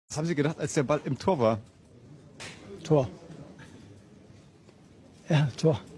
Was haben Sie gedacht, als der Ball im Tor war? Tor. Ja, Tor.